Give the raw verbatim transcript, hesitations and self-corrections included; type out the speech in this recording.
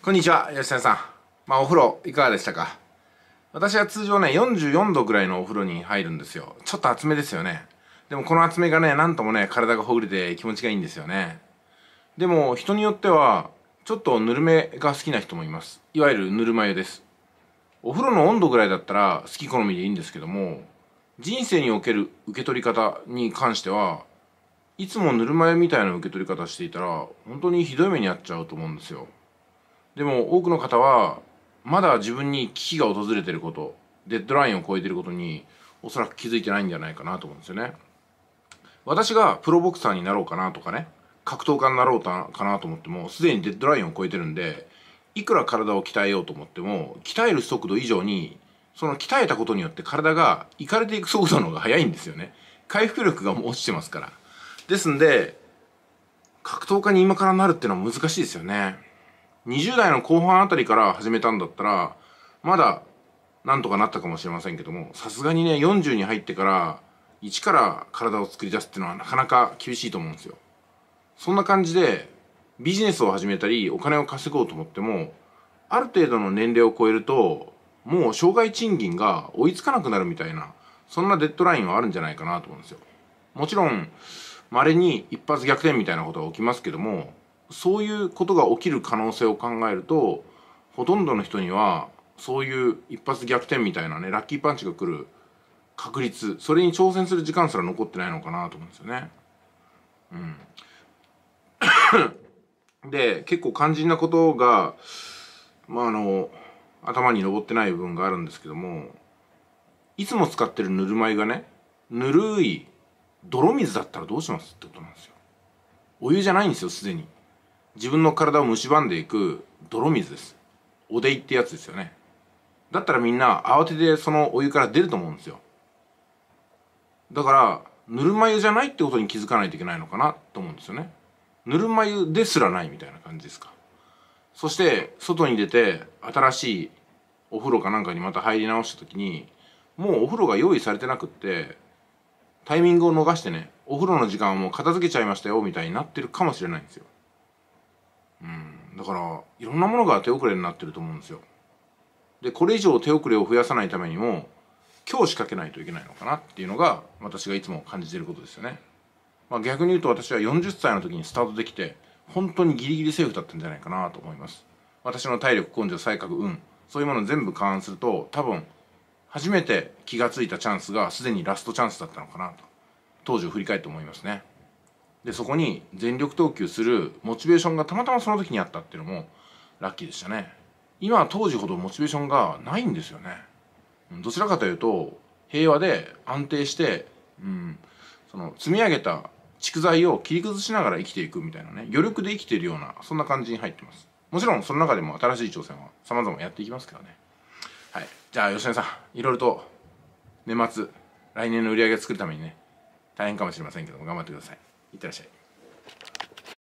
こんにちは、吉田さん。まあ、お風呂いかがでしたか？私は通常ね、よんじゅうよんどぐらいのお風呂に入るんですよ。ちょっと厚めですよね。でもこの厚めがね、なんともね、体がほぐれて気持ちがいいんですよね。でも、人によっては、ちょっとぬるめが好きな人もいます。いわゆるぬるま湯です。お風呂の温度ぐらいだったら好き好みでいいんですけども、人生における受け取り方に関しては、いつもぬるま湯みたいな受け取り方していたら、本当にひどい目に遭っちゃうと思うんですよ。でも多くの方はまだ自分に危機が訪れていること、デッドラインを超えていることにおそらく気づいてないんじゃないかなと思うんですよね。私がプロボクサーになろうかなとかね、格闘家になろうかなと思ってもすでにデッドラインを超えてるんで、いくら体を鍛えようと思っても鍛える速度以上にその鍛えたことによって体がいかれていく速度の方が速いんですよね。回復力がもう落ちてますから。ですんで格闘家に今からなるっていうのは難しいですよね。にじゅう代の後半あたりから始めたんだったらまだなんとかなったかもしれませんけども、さすがにねよんじゅうに入ってから一から体を作り出すっていうのはなかなか厳しいと思うんですよ。そんな感じでビジネスを始めたりお金を稼ごうと思っても、ある程度の年齢を超えるともう生涯賃金が追いつかなくなるみたいな、そんなデッドラインはあるんじゃないかなと思うんですよ。もちろん稀に一発逆転みたいなことが起きますけども、そういうことが起きる可能性を考えると、ほとんどの人にはそういう一発逆転みたいなね、ラッキーパンチが来る確率、それに挑戦する時間すら残ってないのかなと思うんですよね。うん。で、結構肝心なことが、まああの、頭に上ってない部分があるんですけども、いつも使ってるぬるま湯がね、ぬるい泥水だったらどうしますってことなんですよ。お湯じゃないんですよ、すでに。自分の体を蝕んでいく泥水です。おでいってやつですよね。だったらみんな慌ててそのお湯から出ると思うんですよ。だからぬるま湯じゃないってことに気づかないといけないのかなと思うんですよね。ぬるま湯ですらないみたいな感じですか。そして外に出て新しいお風呂かなんかにまた入り直した時に、もうお風呂が用意されてなくって、タイミングを逃してね、お風呂の時間はもう片付けちゃいましたよみたいになってるかもしれないんですよ。だからいろんなものが手遅れになってると思うんですよ。でこれ以上手遅れを増やさないためにも今日仕掛けないといけないのかなっていうのが私がいつも感じていることですよね。まあ、逆に言うと私はよんじゅっさいの時にスタートできて本当にギリギリセーフだったんじゃないかなと思います。私の体力、根性、才覚、運、そういうものを全部勘案すると、多分初めて気がついたチャンスがすでにラストチャンスだったのかなと当時を振り返って思いますね。でそこに全力投球するモチベーションがたまたまその時にあったっていうのもラッキーでしたね。今は当時ほどモチベーションがないんですよね。どちらかというと平和で安定して、うん、その積み上げた蓄財を切り崩しながら生きていくみたいなね、余力で生きているようなそんな感じに入ってます。もちろんその中でも新しい挑戦は様々やっていきますけどね。はい、じゃあ吉根さん、いろいろと年末来年の売り上げを作るためにね大変かもしれませんけども頑張ってください。いってらっしゃい。